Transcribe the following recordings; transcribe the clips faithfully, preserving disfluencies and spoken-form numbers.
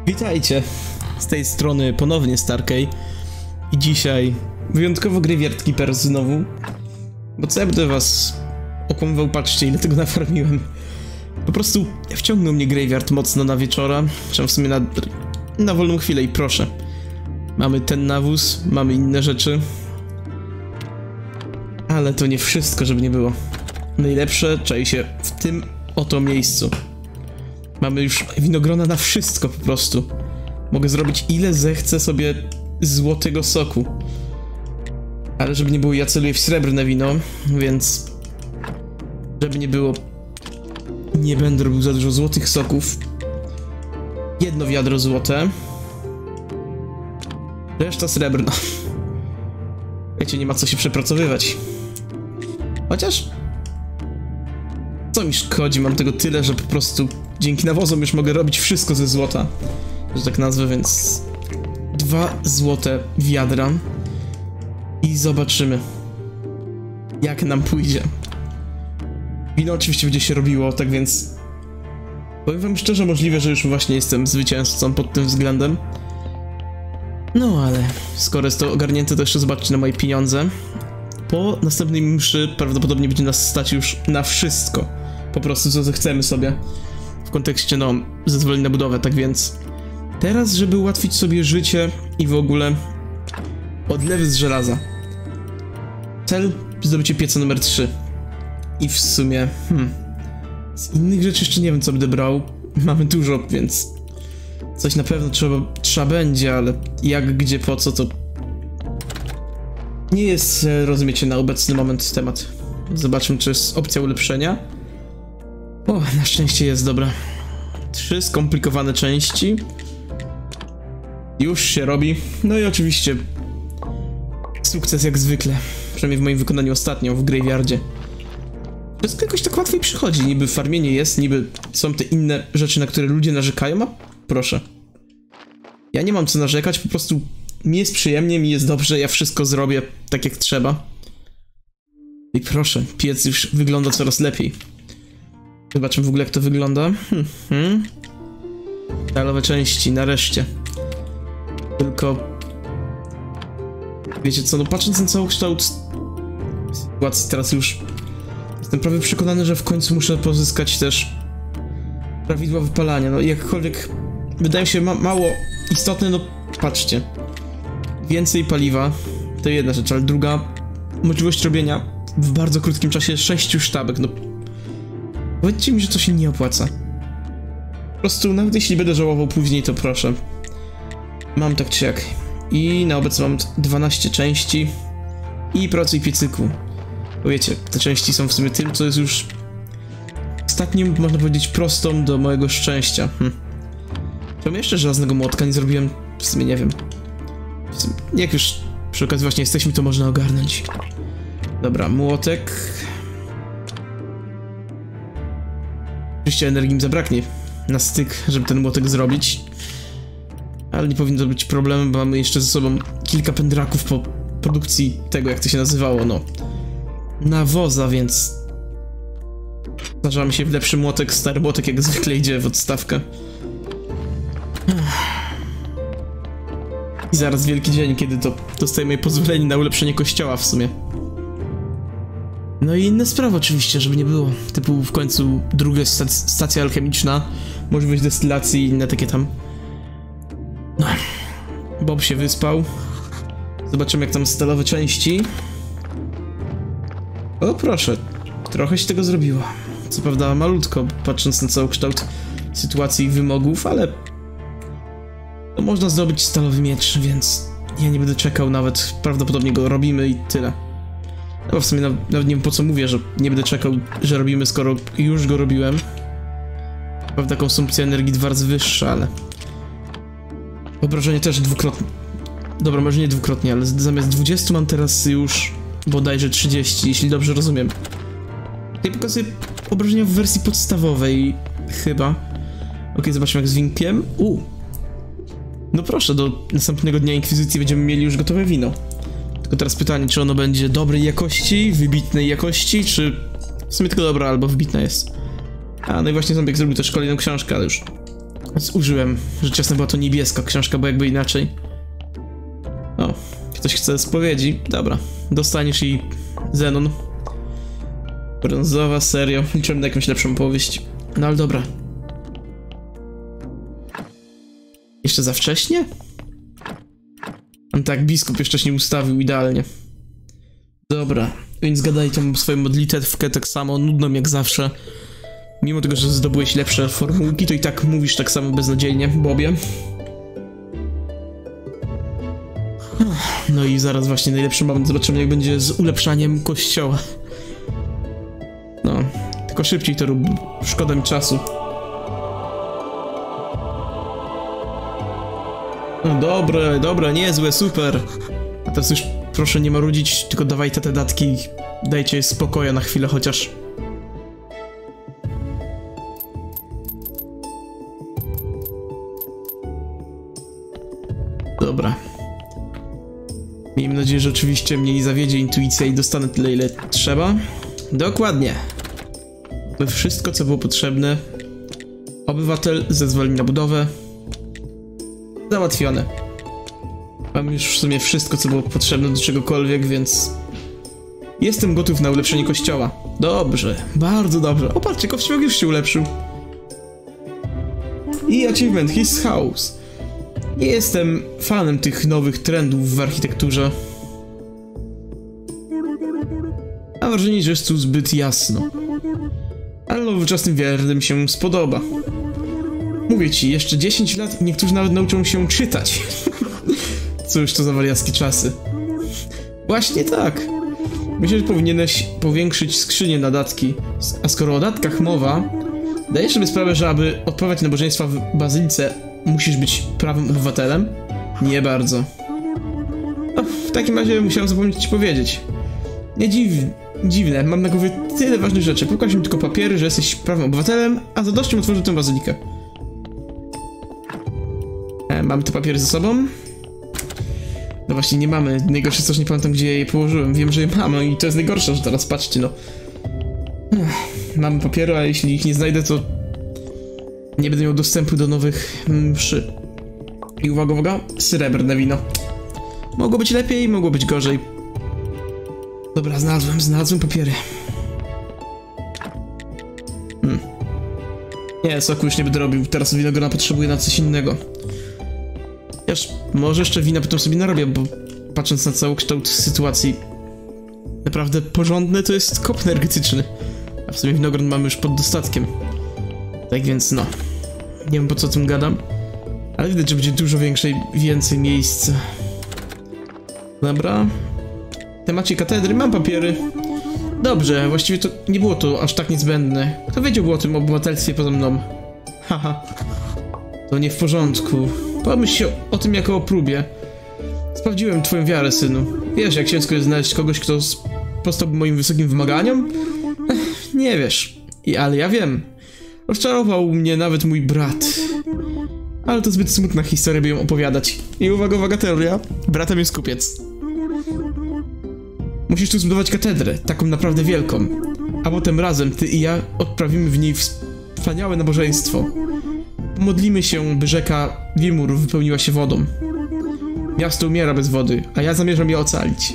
Witajcie, z tej strony ponownie Starkey i dzisiaj wyjątkowo Graveyard Keeper znowu, bo co ja będę was okłamywał, patrzcie ile tego nafarmiłem. Po prostu wciągnął mnie Graveyard mocno na wieczora, czy w sumie na, na wolną chwilę i proszę. Mamy ten nawóz, mamy inne rzeczy, ale to nie wszystko, żeby nie było. Najlepsze czai się w tym oto miejscu. Mamy już winogrona na wszystko po prostu. Mogę zrobić ile zechcę sobie złotego soku. Ale żeby nie było, ja celuję w srebrne wino, więc żeby nie było, nie będę robił za dużo złotych soków. Jedno wiadro złote, reszta srebrna. Wiecie, nie ma co się przepracowywać. Chociaż co mi szkodzi, mam tego tyle, że po prostu dzięki nawozom już mogę robić wszystko ze złota, że tak nazwę, więc dwa złote wiadra i zobaczymy jak nam pójdzie. Wino oczywiście będzie się robiło, tak więc powiem wam szczerze, możliwe, że już właśnie jestem zwycięzcą pod tym względem. No ale skoro jest to ogarnięte, to jeszcze zobaczcie na moje pieniądze. Po następnej mszy prawdopodobnie będzie nas stać już na wszystko. Po prostu co zechcemy sobie w kontekście, no, zezwoleń na budowę, tak więc teraz, żeby ułatwić sobie życie i w ogóle odlewy z żelaza. Cel zdobycie pieca numer trzy. I w sumie, hmm, z innych rzeczy jeszcze nie wiem co będę brał. Mamy dużo, więc coś na pewno trzeba, trzeba będzie, ale jak, gdzie, po co, to nie jest, rozumiecie, na obecny moment temat. Zobaczmy, czy jest opcja ulepszenia. O, na szczęście jest, dobra. Trzy skomplikowane części. Już się robi. No i oczywiście sukces jak zwykle. Przynajmniej w moim wykonaniu ostatnio w Graveyardzie. Wszystko jakoś tak łatwiej przychodzi. Niby farmienie jest, niby są te inne rzeczy, na które ludzie narzekają, a proszę. Ja nie mam co narzekać, po prostu mi jest przyjemnie, mi jest dobrze, ja wszystko zrobię tak jak trzeba. I proszę, piec już wygląda coraz lepiej. Zobaczmy w ogóle jak to wygląda. Hmm, hmm. Stalowe części, nareszcie. Tylko wiecie co, no patrząc na całokształt sytuacji teraz już jestem prawie przekonany, że w końcu muszę pozyskać też prawidła wypalania. No jakkolwiek wydaje się ma mało istotne, no patrzcie. Więcej paliwa to jedna rzecz, ale druga możliwość robienia w bardzo krótkim czasie sześciu sztabek, no powiedzcie mi, że to się nie opłaca. Po prostu nawet jeśli będę żałował później, to proszę. Mam tak czy jak. I na obecnie mam dwanaście części i pracuj piecyku. Bo wiecie, te części są w sumie tym, co jest już ostatnim, można powiedzieć, prostą do mojego szczęścia. Hm. Czemu jeszcze żelaznego młotka nie zrobiłem? W sumie nie wiem. W sumie, jak już przy okazji właśnie jesteśmy, to można ogarnąć. Dobra, młotek. Oczywiście energii mi zabraknie na styk, żeby ten młotek zrobić. Ale nie powinno to być problemem, bo mamy jeszcze ze sobą kilka pędraków po produkcji tego, jak to się nazywało, no. Nawoza, więc zdarzamy się w lepszy młotek, stary młotek jak zwykle idzie w odstawkę. I zaraz wielki dzień, kiedy to dostajemy pozwolenie na ulepszenie kościoła w sumie. No i inne sprawy oczywiście, żeby nie było. Typu w końcu druga stac stacja alchemiczna, możliwość destylacji i inne takie tam. No. Bob się wyspał. Zobaczymy jak tam stalowe części. O proszę, trochę się tego zrobiło. Co prawda malutko, patrząc na całokształt sytuacji i wymogów, ale to można zdobyć stalowy miecz, więc ja nie będę czekał, nawet prawdopodobnie go robimy i tyle. No bo w sumie nawet, nawet nie wiem po co mówię, że nie będę czekał, że robimy, skoro już go robiłem. Prawda, konsumpcja energii dwa razy wyższa, ale obrażenie też dwukrotnie. Dobra, może nie dwukrotnie, ale zamiast dwudziestu mam teraz już bodajże trzydzieści, jeśli dobrze rozumiem. Tutaj pokazuję obrażenia w wersji podstawowej, chyba. Ok, zobaczmy jak z winkiem. U. No proszę, do następnego dnia inkwizycji będziemy mieli już gotowe wino. Tylko teraz pytanie, czy ono będzie dobrej jakości, wybitnej jakości, czy w sumie tylko dobra albo wybitna jest. A, no i właśnie Ząbek zrobił też kolejną książkę, ale już Zużyłem. Rzecz jasna była to niebieska książka, bo jakby inaczej. O, ktoś chce spowiedzi. Dobra, dostaniesz i Zenon. Brązowa, serio. Liczyłem na jakąś lepszą powieść. No ale dobra. Jeszcze za wcześnie? No tak, biskup jeszcze się nie ustawił idealnie. Dobra, więc gadaj tą swoją modlitewkę tak samo, nudną jak zawsze. Mimo tego, że zdobyłeś lepsze formułki, to i tak mówisz tak samo beznadziejnie, Bobie. No i zaraz właśnie najlepszy moment, zobaczymy jak będzie z ulepszaniem kościoła. No, tylko szybciej to rób, szkoda mi czasu. No dobre, dobre, niezłe, super. A teraz już proszę nie marudzić, tylko dawaj te, te datki, dajcie spokoju na chwilę chociaż. Dobra. Miejmy nadzieję, że oczywiście mnie nie zawiedzie intuicja i dostanę tyle, ile trzeba. Dokładnie. To wszystko, co było potrzebne. Obywatel zezwolił na budowę. Załatwione. Mam już w sumie wszystko, co było potrzebne do czegokolwiek, więc... Jestem gotów na ulepszenie kościoła. Dobrze, bardzo dobrze. O, patrzcie, kościół już się ulepszył. I achievement, his house. Nie jestem fanem tych nowych trendów w architekturze. Mam wrażenie, że jest tu zbyt jasno. Ale nowoczesnym wiernym się spodoba. Mówię ci, jeszcze dziesięć lat i niektórzy nawet nauczą się czytać. Cóż to za wariackie czasy. Właśnie tak. Myślę, że powinieneś powiększyć skrzynię na datki. A skoro o datkach mowa, dajesz sobie sprawę, że aby odprawiać nabożeństwa w bazylice, musisz być prawym obywatelem? Nie bardzo. No, w takim razie musiałem zapomnieć ci powiedzieć. Nie dziw... dziwne, mam na głowie tyle ważnych rzeczy. Pokaż mi tylko papiery, że jesteś prawym obywatelem, a z radością otworzę tę bazylikę. E, mamy te papiery ze sobą? No właśnie, nie mamy. Najgorsze jest to, że nie pamiętam, gdzie je położyłem. Wiem, że je mamy i to jest najgorsze, że teraz patrzcie, no. Ech, mamy papiery, a jeśli ich nie znajdę, to nie będę miał dostępu do nowych mszy. I uwaga, uwaga, srebrne wino. Mogło być lepiej, mogło być gorzej. Dobra, znalazłem, znalazłem papiery. Hmm. Nie, soku już nie będę robił, teraz winogrona potrzebuję na coś innego. Wiesz, może jeszcze wina potem sobie narobię, bo patrząc na cały kształt sytuacji, naprawdę porządny to jest kop energetyczny. A w sumie winogron mamy już pod dostatkiem. Tak więc no, nie wiem po co o tym gadam, ale widać, że będzie dużo większe i więcej miejsca. Dobra. W temacie katedry mam papiery. Dobrze, właściwie to nie było to aż tak niezbędne. Kto wiedziałby o tym obywatelstwie poza mną? Haha. To nie w porządku. Pomyśl się o tym jako o próbie. Sprawdziłem twoją wiarę, synu. Wiesz, jak ciężko jest znaleźć kogoś, kto sprostałby moim wysokim wymaganiom? Ech, nie wiesz. I, ale ja wiem. Rozczarował mnie nawet mój brat. Ale to zbyt smutna historia, by ją opowiadać. I uwaga, uwaga, teoria. Bratem jest kupiec. Musisz tu zbudować katedrę, taką naprawdę wielką. A potem razem, ty i ja, odprawimy w niej wspaniałe nabożeństwo. Modlimy się, by rzeka Wimur wypełniła się wodą. Miasto umiera bez wody, a ja zamierzam je ocalić.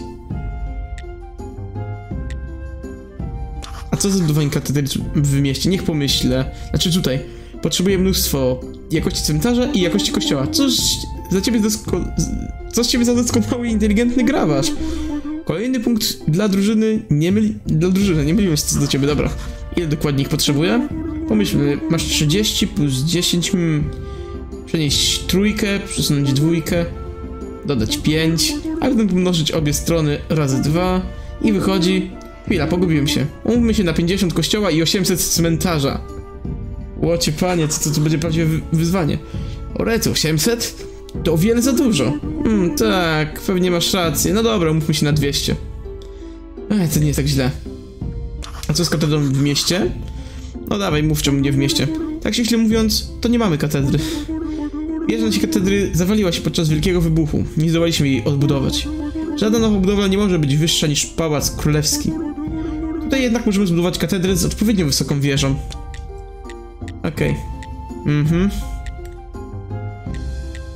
A co z budowaniem katedry w mieście? Niech pomyślę. Znaczy tutaj. Potrzebuję mnóstwo jakości cmentarza i jakości kościoła. Coś za ciebie dosko... Co z ciebie za doskonały i inteligentny grawarz. Kolejny punkt dla drużyny. Nie myli... Dla drużyny, nie myliłem się co do ciebie, dobra. Ile dokładnie ich potrzebuję? Pomyślmy, masz trzydzieści plus dziesięć, hmm. Przenieść trójkę, przesunąć dwójkę, dodać pięć, a potem pomnożyć obie strony razy dwa i wychodzi... Chwila, pogubiłem się. Umówmy się na pięćdziesiąt kościoła i osiemset cmentarza. Łocie panie, co to, to będzie prawdziwe wy wyzwanie. Orety, osiemset? To o wiele za dużo. Hmm, tak, pewnie masz rację. No dobra, umówmy się na dwieście. Ech, to nie jest tak źle. A co z katedrą w mieście? No dawaj, mów czemu nie w mieście. Tak ściśle mówiąc, to nie mamy katedry. Wieża naszej katedry zawaliła się podczas wielkiego wybuchu. Nie zdołaliśmy jej odbudować. Żadna nowa budowla nie może być wyższa niż pałac królewski. Tutaj jednak możemy zbudować katedrę z odpowiednio wysoką wieżą. Okej. Okay. Mhm.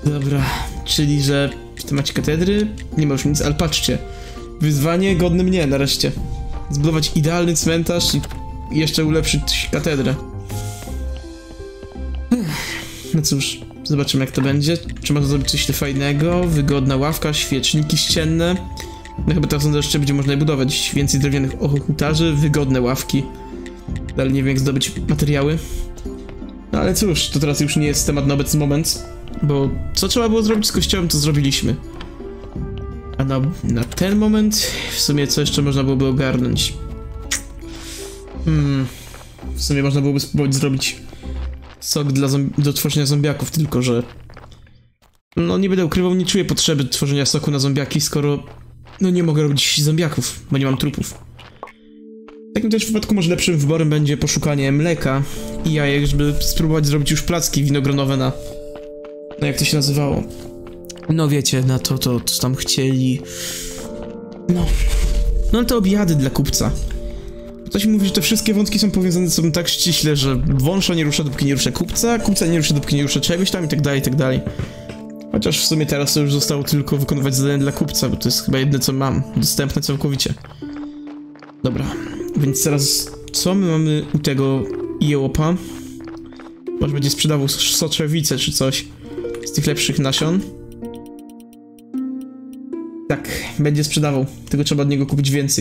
Dobra, czyli że w temacie katedry nie ma już nic, ale patrzcie. Wyzwanie godne mnie nareszcie. Zbudować idealny cmentarz i jeszcze ulepszyć katedrę. No cóż, zobaczymy jak to będzie. Czy można zrobić coś fajnego? Wygodna ławka, świeczniki ścienne. No chyba teraz jeszcze będzie można je budować. Więcej drewnianych ołtarzy, wygodne ławki. Ale nie wiem jak zdobyć materiały. No ale cóż, to teraz już nie jest temat na obecny moment. Bo co trzeba było zrobić z kościołem, to zrobiliśmy. A na, na ten moment w sumie co jeszcze można byłoby ogarnąć? Hmm... W sumie można byłoby spróbować zrobić sok dla do tworzenia zombiaków, tylko że... No nie będę ukrywał, nie czuję potrzeby tworzenia soku na zombiaki, skoro... No nie mogę robić zombiaków, bo nie mam trupów. W takim też wypadku może lepszym wyborem będzie poszukanie mleka i jajek, żeby spróbować zrobić już placki winogronowe na... No jak to się nazywało? No wiecie, na to, to, co tam chcieli... No... No te obiady dla kupca. Ktoś mówi, że te wszystkie wątki są powiązane ze sobą tak ściśle, że wąsza nie rusza, dopóki nie rusza kupca, kupca nie rusza, dopóki nie rusza czegoś tam i tak dalej, i tak dalej. Chociaż w sumie teraz to już zostało tylko wykonywać zadanie dla kupca, bo to jest chyba jedyne co mam, dostępne całkowicie. Dobra, więc teraz co my mamy u tego jełopa? Może będzie sprzedawał soczewice czy coś z tych lepszych nasion. Tak, będzie sprzedawał, tylko trzeba od niego kupić więcej.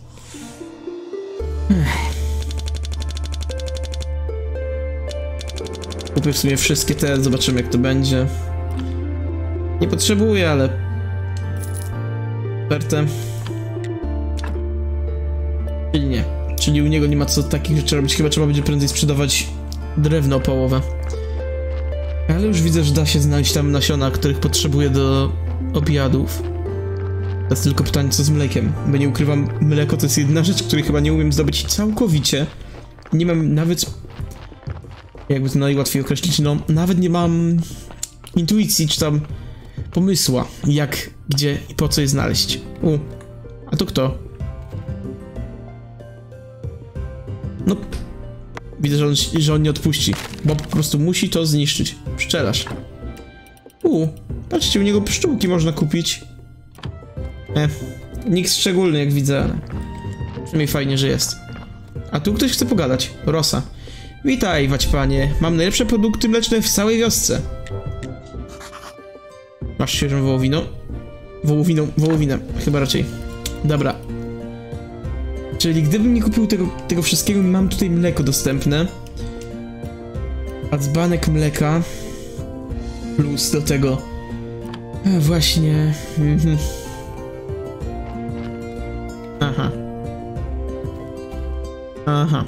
Kupię w sumie wszystkie te, zobaczymy jak to będzie. Nie potrzebuję, ale... Pertę. Czyli nie. Czyli u niego nie ma co takich rzeczy robić, chyba trzeba będzie prędzej sprzedawać drewno opałowe. Ale już widzę, że da się znaleźć tam nasiona, których potrzebuję do obiadów. Teraz tylko pytanie co z mlekiem, bo nie ukrywam, mleko to jest jedna rzecz, której chyba nie umiem zdobyć całkowicie. Nie mam nawet, jakby to najłatwiej określić, no nawet nie mam intuicji czy tam pomysła, jak, gdzie i po co je znaleźć. U, a to kto? No, widzę, że on, że on nie odpuści, bo po prostu musi to zniszczyć. Pszczelarz. U, patrzcie, u niego pszczółki można kupić. Eh, nikt szczególny jak widzę, ale przynajmniej fajnie, że jest. A tu ktoś chce pogadać. Rosa. Witaj, waćpanie. Mam najlepsze produkty mleczne w całej wiosce. Masz świeżą wołowiną? Wołowiną, wołowinę, chyba raczej. Dobra. Czyli gdybym nie kupił tego, tego wszystkiego, mam tutaj mleko dostępne. A dzbanek mleka. Plus do tego... A właśnie... Mhm. Aha. Aha.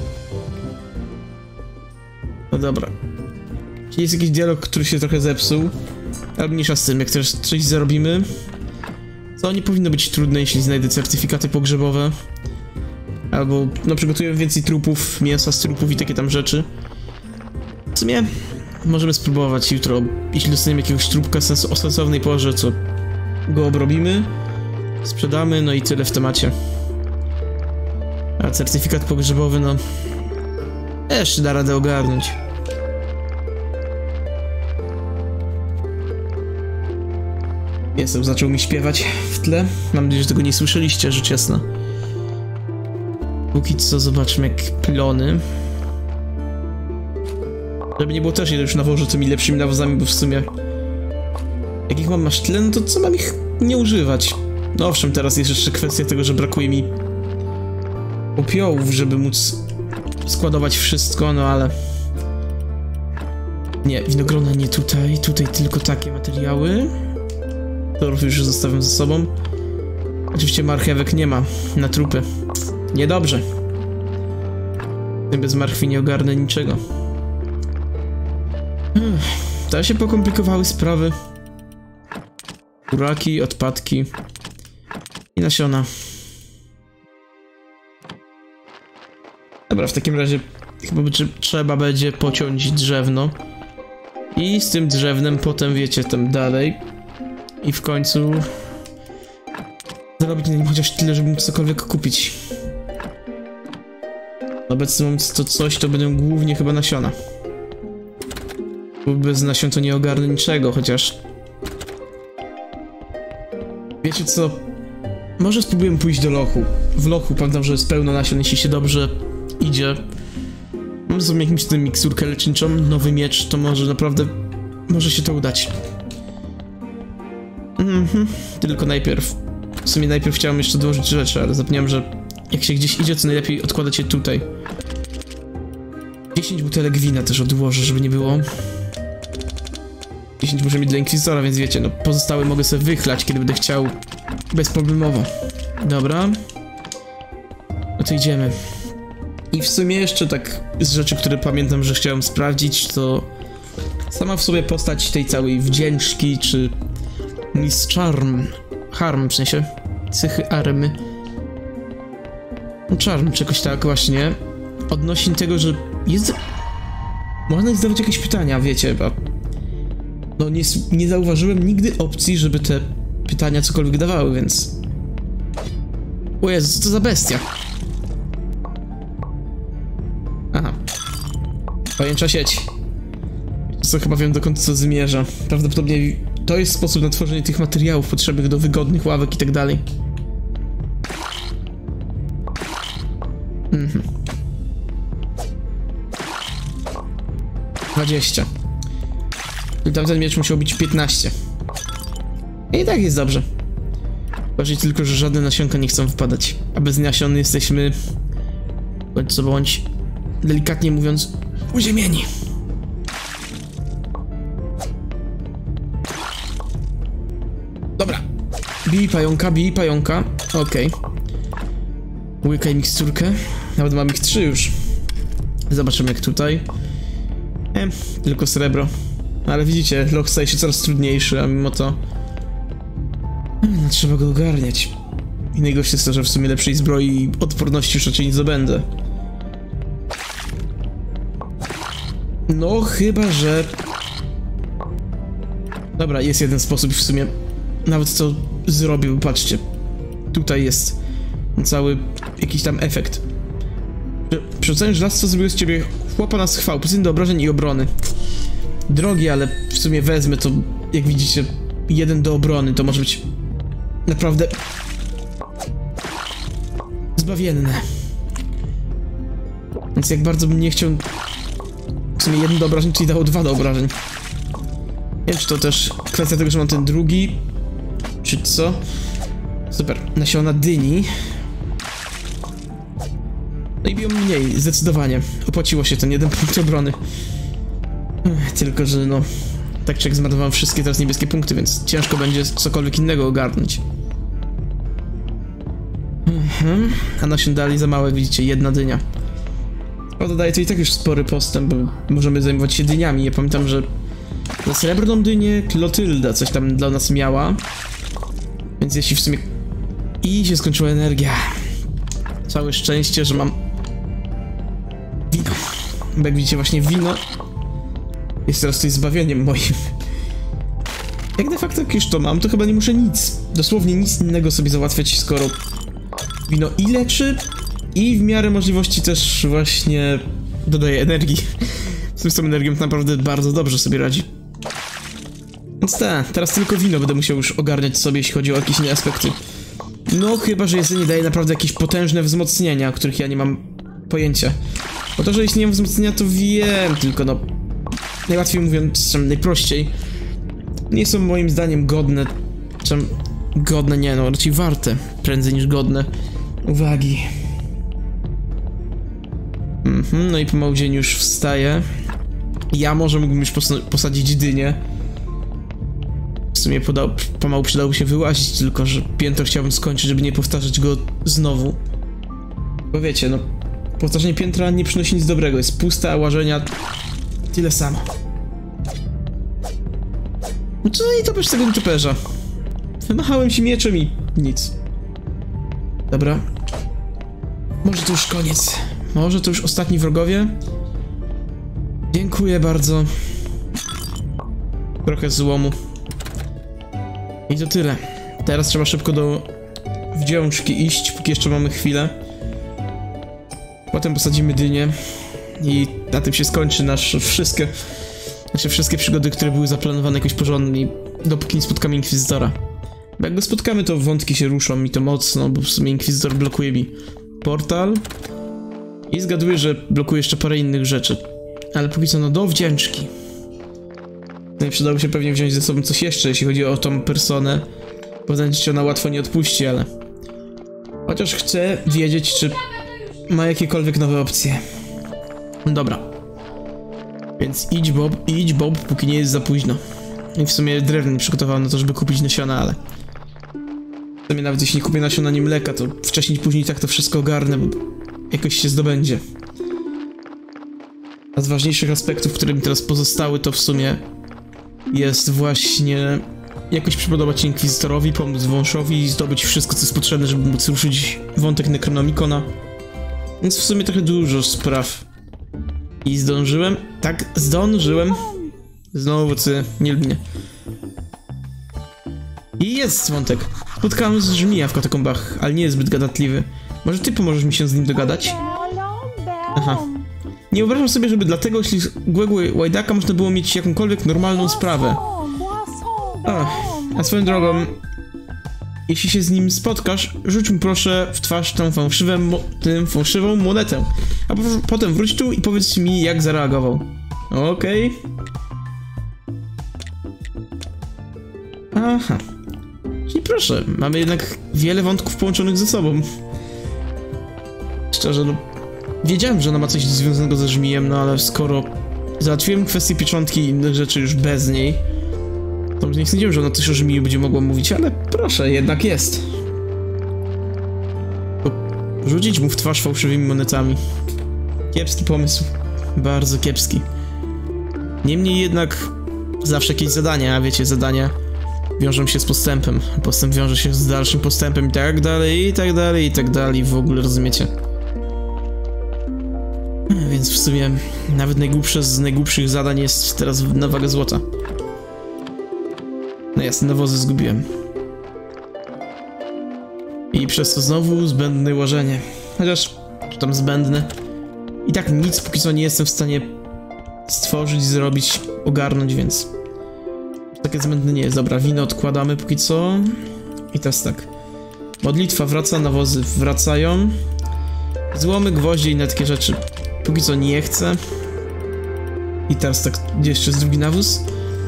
No dobra. Czyli jest jakiś dialog, który się trochę zepsuł. Ale mniejsza z tym, jak też coś zarobimy. Co nie powinno być trudne, jeśli znajdę certyfikaty pogrzebowe. Albo, no przygotuję więcej trupów, mięsa z trupów i takie tam rzeczy. W sumie możemy spróbować jutro, jeśli dostaniemy jakiegoś trupka sens o sensownej porze, co go obrobimy, sprzedamy, no i tyle w temacie. A certyfikat pogrzebowy, no... jeszcze da radę ogarnąć. Jestem, zaczął mi śpiewać w tle. Mam nadzieję, że tego nie słyszeliście, rzecz jasna. Póki co zobaczmy jak plony. Żeby nie było też, ile już nawożę tymi lepszymi nawozami, bo w sumie... jak ich mam aż tyle, no to co mam ich nie używać? No owszem, teraz jest jeszcze kwestia tego, że brakuje mi popiołów, żeby móc składować wszystko, no ale... Nie, winogrona nie tutaj, tutaj tylko takie materiały. To już zostawiam ze sobą. Oczywiście marchewek nie ma na trupy. Niedobrze. Bez marchwi nie ogarnę niczego. To się pokomplikowały sprawy. Buraki, odpadki i nasiona. Dobra, w takim razie chyba trzeba będzie pociąć drzewno. I z tym drzewnem potem, wiecie, tam dalej. I w końcu zarobić na nim chociaż tyle, żeby móc cokolwiek kupić. Obecnie mam to coś, to będą głównie chyba nasiona. Bo bez nasion to nie ogarnę niczego, chociaż... Wiecie co? Może spróbujemy pójść do lochu. W lochu pamiętam, że jest pełno nasion, jeśli się dobrze idzie. Mam sobie jakimś tym miksurkę leczniczą, nowy miecz, to może naprawdę... Może się to udać. Mhm, tylko najpierw... W sumie najpierw chciałem jeszcze dołożyć rzeczy, ale zapomniałem, że jak się gdzieś idzie, to najlepiej odkładać je tutaj. dziesięć butelek wina też odłożę, żeby nie było. dziesięć muszę mieć dla Inkwizytora, więc wiecie, no pozostałe mogę sobie wychlać, kiedy będę chciał bezproblemowo. Dobra. No to idziemy. I w sumie jeszcze tak z rzeczy, które pamiętam, że chciałem sprawdzić, to sama w sobie postać tej całej wdzięczki, czy Miss Charm, Harm w sensie, cechy Army. No Charm, czegoś tak właśnie. Odnośnie tego, że jest... Można zadawać jakieś pytania, wiecie, bo... No nie, nie zauważyłem nigdy opcji, żeby te pytania cokolwiek dawały, więc... O Jezu, co to za bestia? Aha. Pajęcza sieć. Co chyba wiem, dokąd co zmierza. Prawdopodobnie to jest sposób na tworzenie tych materiałów potrzebnych do wygodnych ławek i tak dalej. Mhm. dwadzieścia. I tamten miecz musiał być piętnaście. I tak jest dobrze. Ważne tylko, że żadne nasionka nie chcą wypadać. A bez nasion jesteśmy... Bądź co bądź... Delikatnie mówiąc... uziemieni. Dobra. Bij pająka, bij pająka. Okej. Okay. Łykaj miksturkę. Nawet mam ich trzy już. Zobaczymy jak tutaj. E, tylko srebro. Ale widzicie, loch staje się coraz trudniejszy, a mimo to... No, trzeba go ogarniać. I najgorsze jest to, że w sumie lepszej zbroi i odporności już raczej nie zdobędę. No, chyba że... Dobra, jest jeden sposób w sumie. Nawet co zrobił, patrzcie. Tutaj jest cały jakiś tam efekt. Przerzucając żelastwo zrobił z ciebie chłopa na schwał, pozytywny do obrażeń i obrony. Drogi, ale w sumie wezmę to, jak widzicie, jeden do obrony, to może być naprawdę zbawienne. Więc jak bardzo bym nie chciał w sumie jeden do obrażeń, czyli dało dwa do obrażeń. Nie wiem, czy to też kwestia tego, że mam ten drugi, czy co? Super, nasiona dyni. No i biją mniej, zdecydowanie. Opłaciło się ten jeden punkt obrony. Ech, tylko, że no... Tak czy jak zmarnowałem wszystkie teraz niebieskie punkty, więc ciężko będzie cokolwiek innego ogarnąć. Mhm. A nasion dali za małe, widzicie, jedna dynia. Prawda, daje to i tak już spory postęp, bo możemy zajmować się dyniami. Ja pamiętam, że za srebrną dynię Klotylda coś tam dla nas miała. Więc jeśli w sumie... I się skończyła energia. Całe szczęście, że mam... wino. Bo jak widzicie, właśnie wino jest teraz tutaj zbawieniem moim. Jak de facto już to mam, to chyba nie muszę nic, dosłownie nic innego sobie załatwiać, skoro wino i leczy, i w miarę możliwości też właśnie dodaje energii. Z tym samą energią naprawdę bardzo dobrze sobie radzi. Więc tak, teraz tylko wino będę musiał już ogarniać sobie, jeśli chodzi o jakieś inne aspekty. No chyba, że jedzenie daje naprawdę jakieś potężne wzmocnienia, o których ja nie mam pojęcia. Bo to, że istnieją wzmocnienia, to wiem, tylko no... Najłatwiej mówiąc, czym najprościej, nie są moim zdaniem godne, czym godne nie, no raczej warte, prędzej niż godne uwagi. Mhm, no i pomału dzień już wstaje. Ja może mógłbym już pos posadzić dynię. W sumie podał, pomału przydałoby się wyłazić, tylko że piętro chciałbym skończyć, żeby nie powtarzać go znowu. Bo wiecie, no, powtarzanie piętra nie przynosi nic dobrego, jest puste, a łażenia tyle samo. No co i to bez tego nietoperza? Wymachałem się mieczem i nic. Dobra. Może to już koniec. Może to już ostatni wrogowie? Dziękuję bardzo. Trochę złomu. I to tyle. Teraz trzeba szybko do wdziączki iść, póki jeszcze mamy chwilę. Potem posadzimy dynię. I na tym się skończy nasze wszystkie Znaczy wszystkie przygody, które były zaplanowane jakoś porządnie, dopóki nie spotkamy Inkwizytora. Bo jak go spotkamy, to wątki się ruszą i to mocno, bo w sumie Inkwizytor blokuje mi portal. I zgaduję, że blokuje jeszcze parę innych rzeczy. Ale póki co, no do wdzięczki. No i przydałoby się pewnie wziąć ze sobą coś jeszcze, jeśli chodzi o tą personę. Bo będziecie ona łatwo nie odpuści, ale... Chociaż chcę wiedzieć, czy ma jakiekolwiek nowe opcje. Dobra. Więc idź Bob, idź Bob, póki nie jest za późno. I w sumie drewno nie przygotowałem na to, żeby kupić nasiona, ale... W sumie nawet jeśli nie kupię nasiona ani mleka, to wcześniej czy później tak to wszystko ogarnę, bo jakoś się zdobędzie. A z ważniejszych aspektów, które mi teraz pozostały, to w sumie jest właśnie jakoś przypodobać się Inkwizytorowi, pomóc Wąszowi i zdobyć wszystko, co jest potrzebne, żeby móc ruszyć wątek Necronomicona. Więc w sumie trochę dużo spraw. I zdążyłem? Tak, zdążyłem. Znowu ty, nie lubię. I jest wątek. Spotkałem z żmija w katakombach, ale nie jest zbyt gadatliwy. Może ty pomożesz mi się z nim dogadać? Aha. Nie wyobrażam sobie, żeby dlatego, jeśli Głegły Łajdaka można było mieć jakąkolwiek normalną sprawę. Ach, a swoją drogą, jeśli się z nim spotkasz, rzuć mi proszę w twarz tą fałszywą, tę fałszywą monetę. A po, potem wróć tu i powiedz mi, jak zareagował. Okej. Okay. Aha. Czyli proszę, mamy jednak wiele wątków połączonych ze sobą. Szczerze, no... Wiedziałem, że ona ma coś związanego ze żmijem, no ale skoro załatwiłem kwestię pieczątki i innych rzeczy już bez niej, to nie sądziłem, że ona coś o żmiju będzie mogła mówić, ale proszę, jednak jest. Rzucić mu w twarz fałszywymi monetami. Kiepski pomysł. Bardzo kiepski. Niemniej jednak zawsze jakieś zadania, a wiecie, zadania wiążą się z postępem. Postęp wiąże się z dalszym postępem i tak dalej, i tak dalej, i tak dalej. W ogóle rozumiecie. Więc w sumie nawet najgłupsze z najgłupszych zadań jest teraz na wagę złota. No jasne, nawozy zgubiłem. I przez to znowu zbędne łożenie. Chociaż, czy tam zbędne? I tak nic póki co nie jestem w stanie stworzyć, zrobić, ogarnąć, więc... Takie zbędne nie jest. Dobra, wino odkładamy póki co. I teraz tak. Modlitwa wraca, nawozy wracają. Złomy, gwoździe i inne takie rzeczy. Póki co nie chcę. I teraz tak, gdzie jeszcze jest drugi nawóz?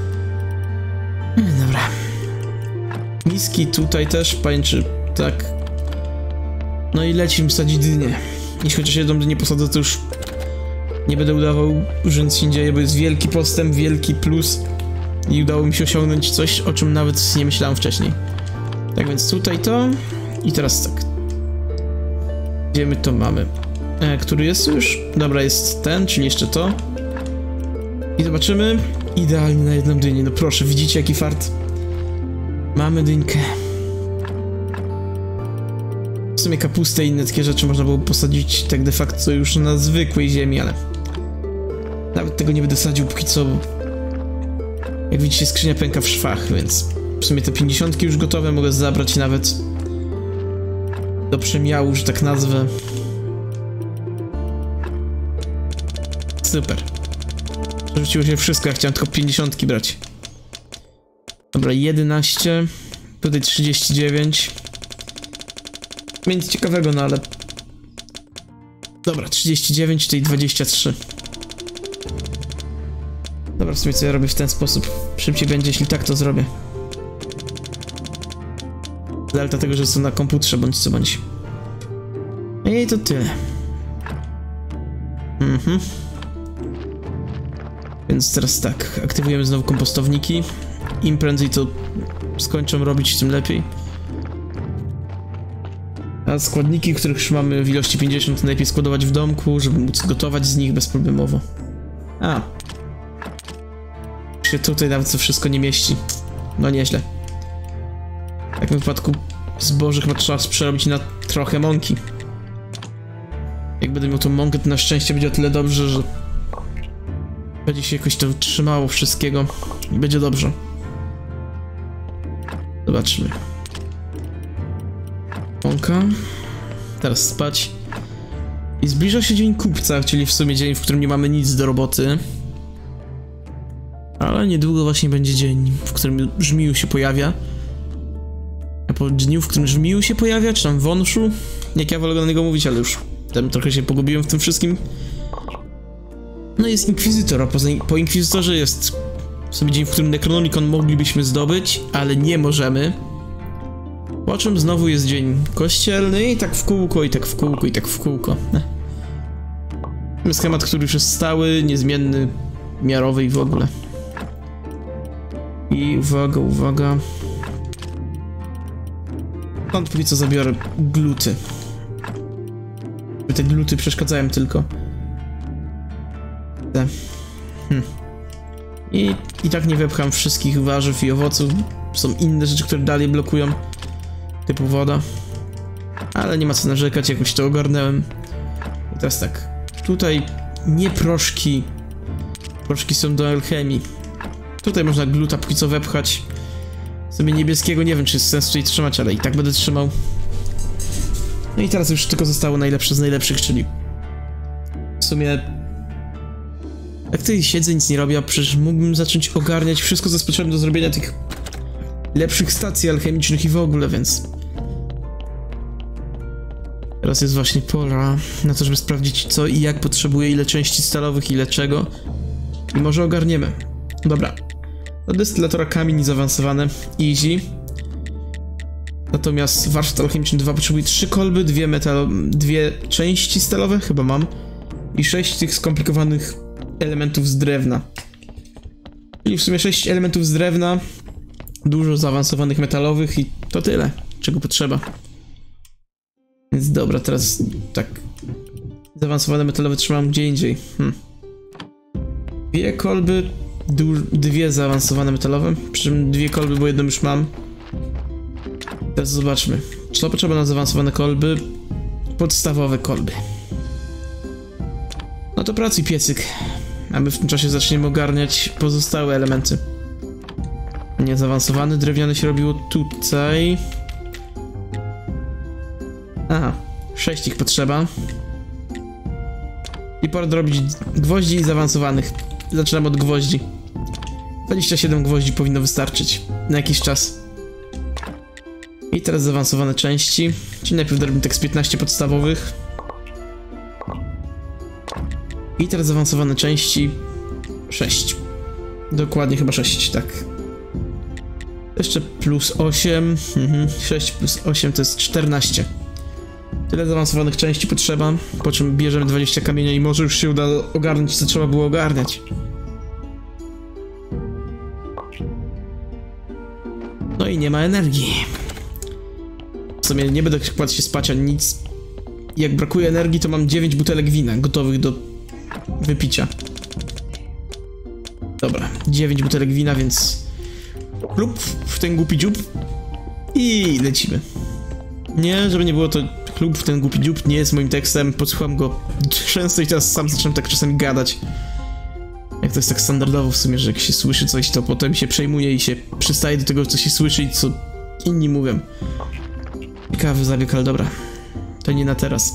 Dobra. Miski tutaj też, pajęczy, tak. No i lecimy sadzić dynię. Jeśli chociaż jedną dynię posadzę, to już nie będę udawał, że nic się nie dzieje, bo jest wielki postęp, wielki plus. I udało mi się osiągnąć coś, o czym nawet nie myślałem wcześniej. Tak więc tutaj to. I teraz tak. Gdzie my to mamy? E, który jest już? Dobra, jest ten, czyli jeszcze to. I zobaczymy. Idealnie na jedną dynię. No proszę, widzicie jaki fart? Mamy dyńkę. W sumie kapustę i inne takie rzeczy można było posadzić tak de facto już na zwykłej ziemi, ale... Nawet tego nie będę sadził póki co. Jak widzicie, skrzynia pęka w szwach, więc... W sumie te pięćdziesiątki już gotowe, mogę zabrać nawet... do przemiału, że tak nazwę. Super. Rzuciło się wszystko, ja chciałem tylko pięćdziesiątki brać. Dobra, jedenaście. Tutaj trzydzieści dziewięć. Nic ciekawego, no ale... Dobra, trzydzieści dziewięć, czyli dwadzieścia trzy. Dobra, w sumie co ja robię w ten sposób. Szybciej będzie, jeśli tak to zrobię. Delta tego, że są na komputerze, bądź co bądź. I to tyle. Mhm. Więc teraz tak, aktywujemy znowu kompostowniki. Im prędzej to skończą robić, tym lepiej. A składniki, których już mamy w ilości pięćdziesiąt, najlepiej składować w domku, żeby móc gotować z nich bezproblemowo. A. Się tutaj nawet to wszystko nie mieści. No nieźle. W takim wypadku zboże chyba trzeba przerobić na trochę mąki. Jak będę miał tą mąkę, to na szczęście będzie o tyle dobrze, że będzie się jakoś to trzymało wszystkiego i będzie dobrze. Zobaczmy. Mąka. Teraz spać. I zbliża się dzień kupca, czyli w sumie dzień, w którym nie mamy nic do roboty. Ale niedługo właśnie będzie dzień, w którym Żmiju się pojawia. A po dniu, w którym Żmiju się pojawia, czy tam Wąszu? Jak ja wolę na niego mówić, ale już tam trochę się pogubiłem w tym wszystkim. No jest Inkwizytor, a poza, po Inkwizytorze jest w sumie dzień, w którym Necronomicon moglibyśmy zdobyć, ale nie możemy. Po czym znowu jest dzień kościelny i tak w kółko, i tak w kółko, i tak w kółko. Schemat, który już jest stały, niezmienny, miarowy i w ogóle. I uwaga, uwaga. Stąd póki co zabiorę gluty. Te gluty przeszkadzają tylko. Te. Hm. I, I tak nie wepcham wszystkich warzyw i owoców. Są inne rzeczy, które dalej blokują. Typu woda. Ale nie ma co narzekać, jakoś to ogarnąłem. I teraz tak. Tutaj nie proszki. Proszki są do alchemii. Tutaj można gluta póki co wepchać. Sobie niebieskiego nie wiem, czy jest sens tutaj trzymać, ale i tak będę trzymał. No i teraz już tylko zostało najlepsze z najlepszych, czyli w sumie jak tutaj siedzę, nic nie robię, a przecież mógłbym zacząć ogarniać wszystko, co jest potrzebne do zrobienia tych lepszych stacji alchemicznych i w ogóle, więc teraz jest właśnie pora na to, żeby sprawdzić co i jak potrzebuję, ile części stalowych, ile czego i może ogarniemy. Dobra. Do destylatora kamień zaawansowane, easy. Natomiast warsztat alchemiczny dwa potrzebuje trzy kolby, dwie metal, dwie części stalowe, chyba mam, i sześć tych skomplikowanych elementów z drewna. Czyli w sumie sześć elementów z drewna, dużo zaawansowanych metalowych i to tyle, czego potrzeba. Więc dobra, teraz tak. Zaawansowane metalowe trzymam gdzie indziej. Hm. Dwie kolby, dwie zaawansowane metalowe, przy czym dwie kolby, bo jedną już mam. Teraz zobaczmy, co potrzeba na zaawansowane kolby. Podstawowe kolby. No to pracuj, piecyk. A my w tym czasie zaczniemy ogarniać pozostałe elementy. Nie zaawansowany, drewniany się robiło tutaj. Aha, sześć ich potrzeba. I pora dorobić gwoździ zaawansowanych. Zaczynam od gwoździ. dwadzieścia siedem gwoździ powinno wystarczyć na jakiś czas. I teraz zaawansowane części. Czyli najpierw dorobimy tak z piętnaście podstawowych. I teraz zaawansowane części sześć. Dokładnie chyba sześć, tak. Jeszcze plus osiem. Mhm. sześć plus osiem to jest czternaście. Tyle zaawansowanych części potrzeba, po czym bierzemy dwadzieścia kamienia i może już się uda ogarnąć, co trzeba było ogarniać. No i nie ma energii. W sumie nie będę kładł się spać ani nic. Jak brakuje energii, to mam dziewięć butelek wina gotowych do wypicia. Dobra, dziewięć butelek wina, więc klub w ten głupi dziób i lecimy. Nie, żeby nie było, to klub w ten głupi dziób nie jest moim tekstem, podsłucham go często i teraz sam zaczynam tak czasami gadać. Jak to jest tak standardowo w sumie, że jak się słyszy coś, to potem się przejmuje i się przystaje do tego, co się słyszy i co inni mówią. Ciekawy zabieg, ale dobra. To nie na teraz.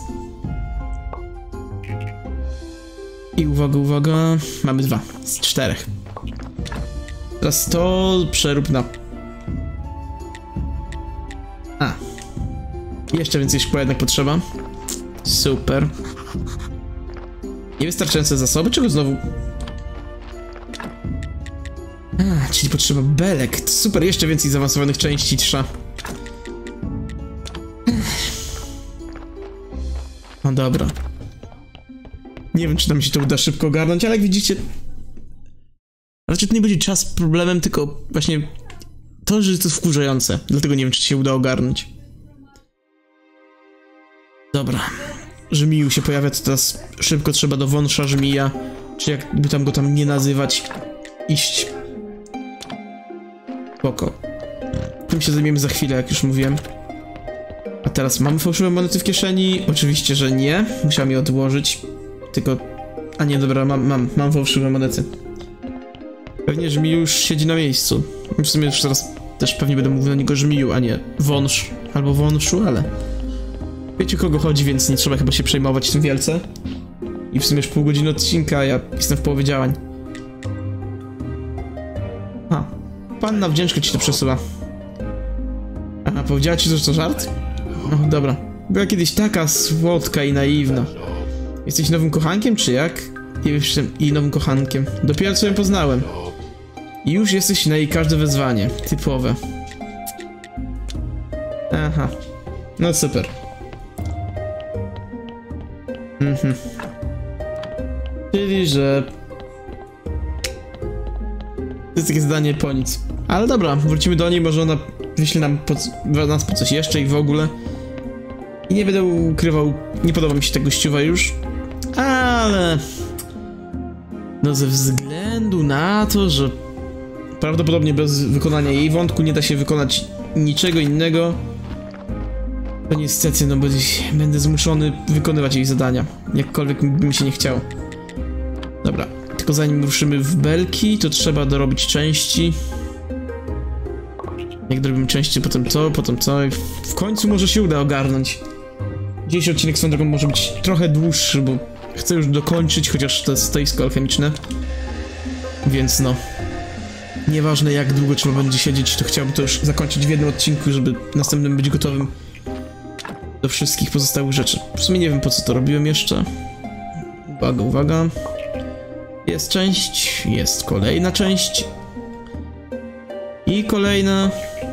I uwaga, uwaga, mamy dwa z czterech. Teraz to przerób na... A. Jeszcze więcej szkła jednak potrzeba. Super. Niewystarczające zasoby, czego znowu... A, czyli potrzeba belek. Super, jeszcze więcej zaawansowanych części trzeba. No dobra. Nie wiem, czy nam się to uda szybko ogarnąć, ale jak widzicie... Raczej to nie będzie czas problemem, tylko właśnie to, że to jest wkurzające. Dlatego nie wiem, czy się uda ogarnąć. Dobra. Żmiju się pojawia, to teraz szybko trzeba do wąsza żmija, czy jakby tam go tam nie nazywać, iść. Spoko. Tym się zajmiemy za chwilę, jak już mówiłem. A teraz mamy fałszywe monety w kieszeni? Oczywiście, że nie. Musiałem je odłożyć. Tylko... A nie, dobra, mam, mam, mam fałszywe monety. Pewnie żmiju już siedzi na miejscu. W sumie już teraz też pewnie będę mówił na niego żmiju, a nie wąż. Albo wąszu, ale... Wiecie, o kogo chodzi, więc nie trzeba chyba się przejmować tym wielce. I w sumie już pół godziny odcinka, a ja jestem w połowie działań. panna wdzięczka ci to przesyła. Aha, powiedziała ci, że to żart? No dobra. Była kiedyś taka słodka i naiwna. Jesteś nowym kochankiem, czy jak? I już i nowym kochankiem. Dopiero co ją poznałem. I już jesteś na jej każde wezwanie. Typowe. Aha. No super. Mhm. Czyli, że... To jest takie zdanie po nic. Ale dobra, wrócimy do niej, może ona wyśle nam po, nas po coś jeszcze i w ogóle. I nie będę ukrywał, nie podoba mi się ta gościuwa już. Ale... No ze względu na to, że... Prawdopodobnie bez wykonania jej wątku nie da się wykonać niczego innego. To niestety, no będę, będę zmuszony wykonywać jej zadania. Jakkolwiek mi się nie chciało. Dobra, tylko zanim ruszymy w belki, to trzeba dorobić części. Jak dorobimy części, potem co, potem co i w końcu może się uda ogarnąć. Dzisiejszy odcinek swoją drogą może być trochę dłuższy, bo chcę już dokończyć, chociaż to jest stoisko alchemiczne. Więc no... Nieważne jak długo trzeba będzie siedzieć, to chciałbym to już zakończyć w jednym odcinku, żeby następnym być gotowym do wszystkich pozostałych rzeczy. W sumie nie wiem, po co to robiłem jeszcze. Uwaga, uwaga. Jest część, jest kolejna część. I kolejna.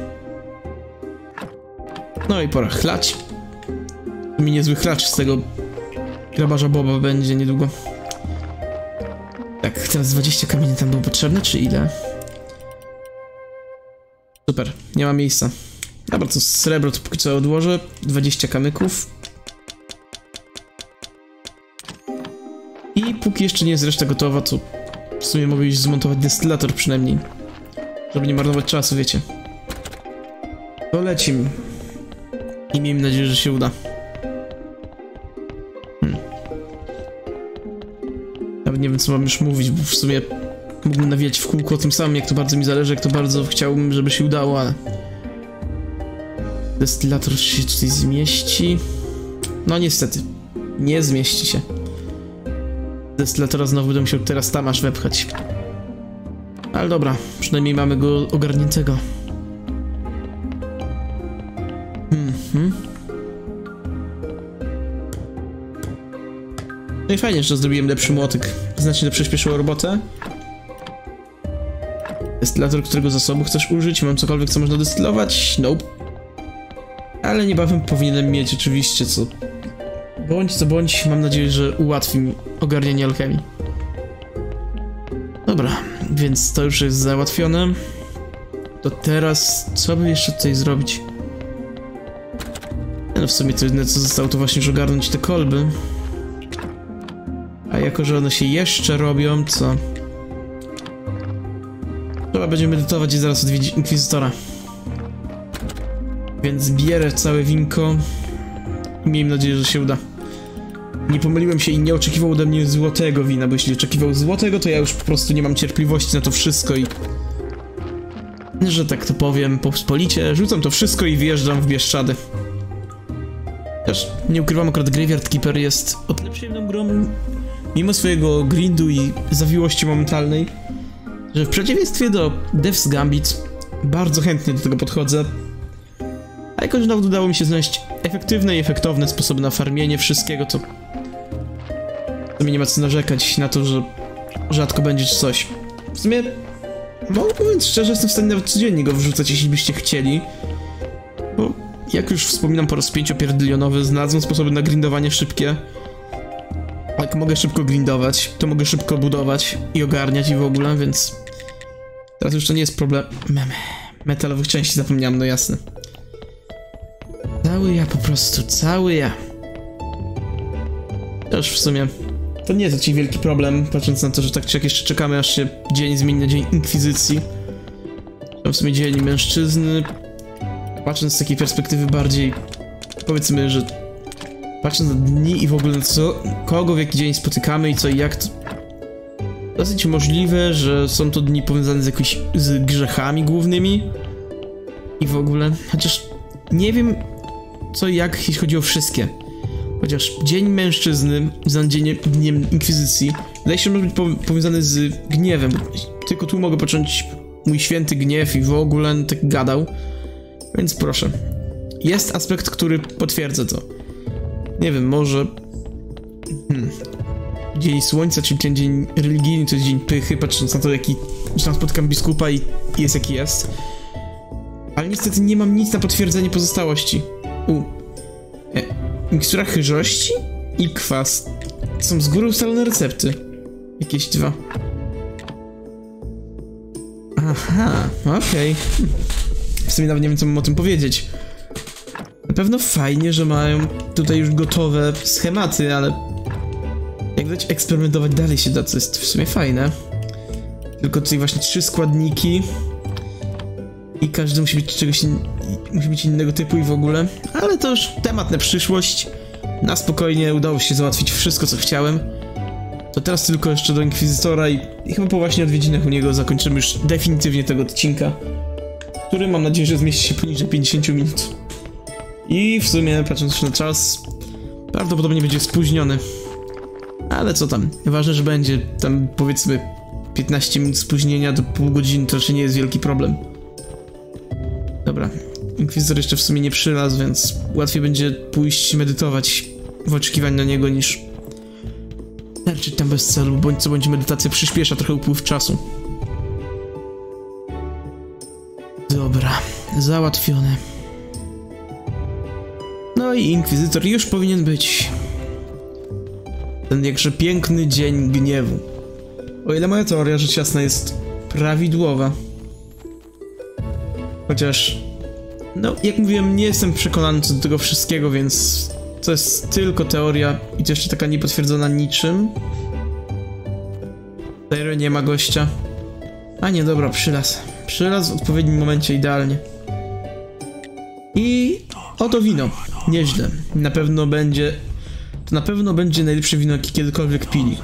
No i pora chlać. Mi niezły chlacz z tego grabarza Boba będzie niedługo. Tak, teraz dwadzieścia kamieni tam było potrzebne, czy ile? Super, nie ma miejsca. Dobra, to srebro to póki co odłożę. dwadzieścia kamyków. I póki jeszcze nie jest reszta gotowa, to w sumie mogę już zmontować destylator przynajmniej. Żeby nie marnować czasu, wiecie. To lecimy. I miejmy nadzieję, że się uda. Hmm. Nawet nie wiem, co mam już mówić, bo w sumie mógłbym nawijać w kółko o tym samym, jak to bardzo mi zależy, jak to bardzo chciałbym, żeby się udało, ale... Destylator się tutaj zmieści. No niestety, nie zmieści się. Destylatora znowu będę musiał teraz tam aż wepchać. Ale dobra, przynajmniej mamy go ogarniętego. Mhm. No i fajnie, że zrobiłem lepszy młotek. Znacznie to przyspieszyło robotę. Destylator, którego zasobu chcesz użyć? Mam cokolwiek, co można destylować? Nope. Ale niebawem powinienem mieć oczywiście, co... Bądź co bądź, mam nadzieję, że ułatwi mi ogarnianie alchemii. Dobra, więc to już jest załatwione. To teraz, co by jeszcze tutaj zrobić? No w sumie to jedyne, co zostało, to właśnie już ogarnąć te kolby. A jako, że one się jeszcze robią, co... Trzeba będzie medytować i zaraz odwiedzić Inkwizytora. Więc bierę całe winko i miejmy nadzieję, że się uda. Nie pomyliłem się i nie oczekiwał ode mnie złotego wina, bo jeśli oczekiwał złotego, to ja już po prostu nie mam cierpliwości na to wszystko i... Że tak to powiem, pospolicie, rzucam to wszystko i wjeżdżam w Bieszczady. Też nie ukrywam, akurat Graveyard Keeper jest o tyle przyjemną grą, mimo swojego grindu i zawiłości momentalnej, że w przeciwieństwie do Death's Gambit bardzo chętnie do tego podchodzę. A jakoś nawet udało mi się znaleźć efektywne i efektowne sposoby na farmienie wszystkiego, to... To mi nie ma co narzekać na to, że rzadko będzie coś. W sumie, mówiąc szczerze, jestem w stanie nawet codziennie go wrzucać, jeśli byście chcieli. Bo, jak już wspominam po raz pięciopierdelionowy, znalazłem sposoby na grindowanie szybkie. Jak mogę szybko grindować, to mogę szybko budować i ogarniać i w ogóle, więc... Teraz już to nie jest problem... Metalowych części zapomniałem, no jasne. Cały ja po prostu, cały ja. To już w sumie... To nie jest taki wielki problem, patrząc na to, że tak czy jak jeszcze czekamy, aż się dzień zmieni na dzień Inkwizycji. To w sumie dzień mężczyzny. Patrząc z takiej perspektywy bardziej... Powiedzmy, że... Patrząc na dni i w ogóle na co... Kogo w jaki dzień spotykamy i co i jak, to... Dosyć możliwe, że są to dni powiązane z jakimiś... z grzechami głównymi. I w ogóle... Chociaż... Nie wiem... Co i jak, jeśli chodzi o wszystkie. Chociaż Dzień Mężczyzny, za dzień, Dniem Inkwizycji, wydaje się, że może być po, powiązany z gniewem. Tylko tu mogę począć mój święty gniew i w ogóle tak gadał. Więc proszę. Jest aspekt, który potwierdza to. Nie wiem, może... Hmm. Dzień Słońca, czyli ten dzień religijny, to jest dzień pychy, patrząc na to, jaki... że tam spotkam biskupa i jest jaki jest. Ale niestety nie mam nic na potwierdzenie pozostałości. U. E, mikstura chyżości i kwas. To są z góry ustalone recepty. Jakieś dwa. Aha, okej. Okay. W sumie nawet nie wiem, co mam o tym powiedzieć. Na pewno fajnie, że mają tutaj już gotowe schematy, ale... jak widać, eksperymentować dalej się da, co jest w sumie fajne. Tylko tutaj właśnie trzy składniki. I każdy musi być czegoś in... musi być innego typu i w ogóle. Ale to już temat na przyszłość. Na spokojnie udało się załatwić wszystko, co chciałem. To teraz tylko jeszcze do Inkwizytora i, i chyba po właśnie odwiedzinach u niego zakończymy już definitywnie tego odcinka. Który mam nadzieję, że zmieści się poniżej pięćdziesiąt minut. I w sumie, patrząc na czas, prawdopodobnie będzie spóźniony. Ale co tam, ważne, że będzie tam powiedzmy piętnaście minut spóźnienia do pół godziny, to raczej nie jest wielki problem. Dobra, Inkwizytor jeszcze w sumie nie przylazł, więc łatwiej będzie pójść medytować w oczekiwaniu na niego niż leczyć tam bez celu, bądź co bądź medytacja przyspiesza trochę upływ czasu. Dobra, załatwione. No i Inkwizytor już powinien być. Ten jakże piękny dzień gniewu. O ile moja teoria rzecz jasna jest prawidłowa. Chociaż... no, jak mówiłem, nie jestem przekonany co do tego wszystkiego, więc... to jest tylko teoria i to jeszcze taka niepotwierdzona niczym. Serio, nie ma gościa. A nie, dobra, przylazł. Przylazł w odpowiednim momencie idealnie. I... oto wino. Nieźle. Na pewno będzie... to na pewno będzie najlepsze wino, jakie kiedykolwiek pili.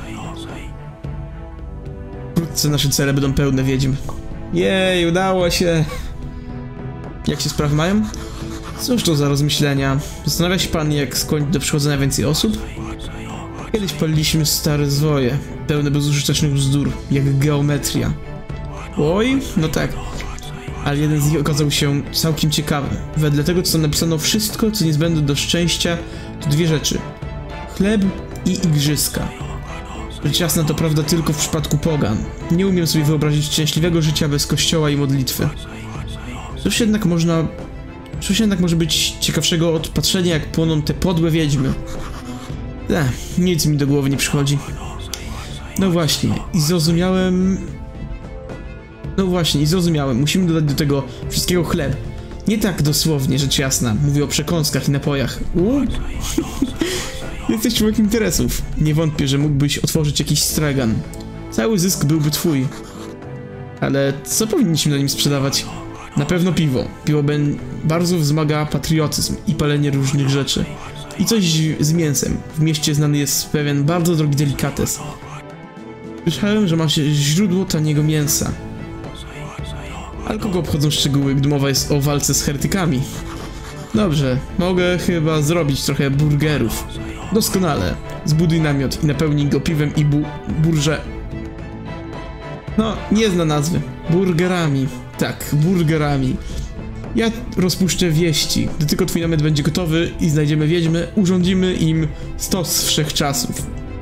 Wkrótce nasze cele będą pełne wiedźm. Jej, udało się! Jak się sprawy mają? Cóż to za rozmyślenia? Zastanawia się pan, jak skłonić do przychodzenia więcej osób? Kiedyś paliliśmy stare zwoje, pełne bezużytecznych bzdur, jak geometria. Oj, no tak. Ale jeden z nich okazał się całkiem ciekawy. Wedle tego, co tam napisano, wszystko, co niezbędne do szczęścia, to dwie rzeczy. Chleb i igrzyska. Rzecz jasna, to prawda tylko w przypadku pogan. Nie umiem sobie wyobrazić szczęśliwego życia bez kościoła i modlitwy. Cóż jednak można... Cóż jednak może być ciekawszego od patrzenia, jak płoną te podłe wiedźmy. Ech, nic mi do głowy nie przychodzi. No właśnie, i zrozumiałem... No właśnie, i zrozumiałem. Musimy dodać do tego wszystkiego chleb. Nie tak dosłownie, rzecz jasna. Mówię o przekąskach i napojach. Uuu. Jesteś człowiekiem interesów. Nie wątpię, że mógłbyś otworzyć jakiś stragan. Cały zysk byłby twój. Ale co powinniśmy na nim sprzedawać? Na pewno piwo. Piwo ben bardzo wzmaga patriotyzm i palenie różnych rzeczy. I coś z mięsem. W mieście znany jest pewien bardzo drogi delikates. Słyszałem, że ma się źródło taniego mięsa. Ale kogo obchodzą szczegóły, gdy mowa jest o walce z heretykami? Dobrze, mogę chyba zrobić trochę burgerów. Doskonale. Zbuduj namiot i napełnij go piwem i bu... burże... No, nie zna nazwy. Burgerami. Tak, burgerami. Ja rozpuszczę wieści. Gdy tylko twój namiot będzie gotowy i znajdziemy wiedźmy, urządzimy im stos wszechczasów.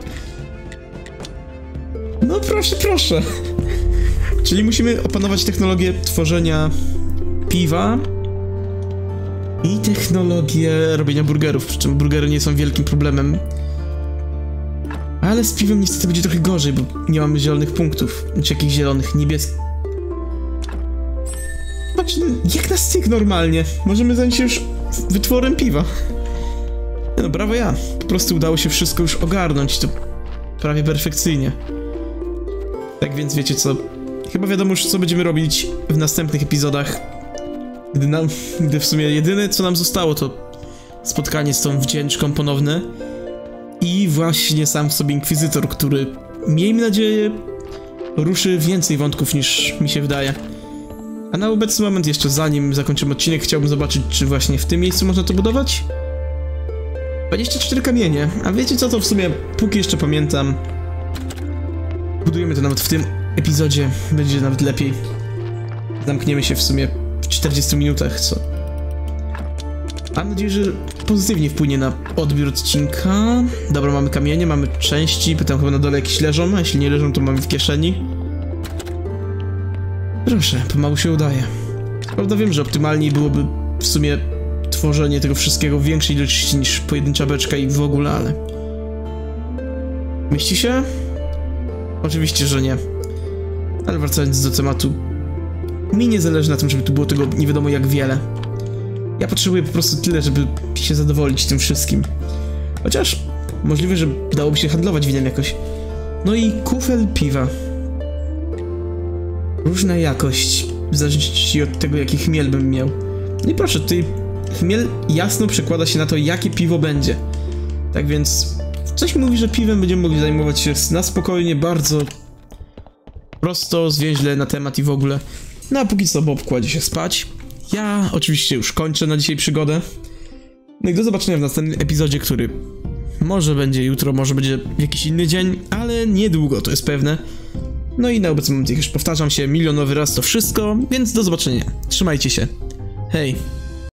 No proszę, proszę. Czyli musimy opanować technologię tworzenia piwa i technologię robienia burgerów, przy czym burgery nie są wielkim problemem. Ale z piwem niestety będzie trochę gorzej, bo nie mamy zielonych punktów. Czy jakich zielonych, niebieskich. Patrz, jak na styk normalnie. Możemy zająć się już wytworem piwa. No brawo ja. Po prostu udało się wszystko już ogarnąć. To prawie perfekcyjnie. Tak więc wiecie co. Chyba wiadomo już co będziemy robić w następnych epizodach. Gdy nam, gdy w sumie jedyne co nam zostało to spotkanie z tą wdzięczką ponowne. I właśnie sam w sobie Inkwizytor, który, miejmy nadzieję, ruszy więcej wątków niż mi się wydaje. A na obecny moment, jeszcze zanim zakończymy odcinek, chciałbym zobaczyć, czy właśnie w tym miejscu można to budować? dwadzieścia cztery kamienie, a wiecie co, to w sumie, póki jeszcze pamiętam, budujemy to nawet w tym epizodzie, będzie nawet lepiej. zamkniemy się w sumie w czterdziestu minutach, co? Mam nadzieję, że pozytywnie wpłynie na odbiór odcinka. Dobra, mamy kamienie, mamy części, pytam chyba na dole jakieś leżą, a jeśli nie leżą, to mamy w kieszeni. Proszę, pomału się udaje. Prawda, wiem, że optymalniej byłoby w sumie tworzenie tego wszystkiego w większej ilości niż pojedyncza beczka i w ogóle, ale... Mieści się? Oczywiście, że nie. Ale wracając do tematu, mi nie zależy na tym, żeby tu było tego nie wiadomo jak wiele. Ja potrzebuję po prostu tyle, żeby się zadowolić tym wszystkim. Chociaż możliwe, że dałoby się handlować winem jakoś. No i kufel piwa. Różna jakość, w zależności od tego, jaki chmiel bym miał. No i proszę, tutaj chmiel jasno przekłada się na to, jakie piwo będzie. Tak więc coś mi mówi, że piwem będziemy mogli zajmować się na spokojnie, bardzo prosto, zwięźle na temat i w ogóle. No a póki co Bob kładzie się spać. Ja oczywiście już kończę na dzisiaj przygodę. No i do zobaczenia w następnym epizodzie, który może będzie jutro, może będzie w jakiś inny dzień, ale niedługo, to jest pewne. No i na obecny moment, jak już powtarzam się milionowy raz to wszystko, więc do zobaczenia. Trzymajcie się. Hej!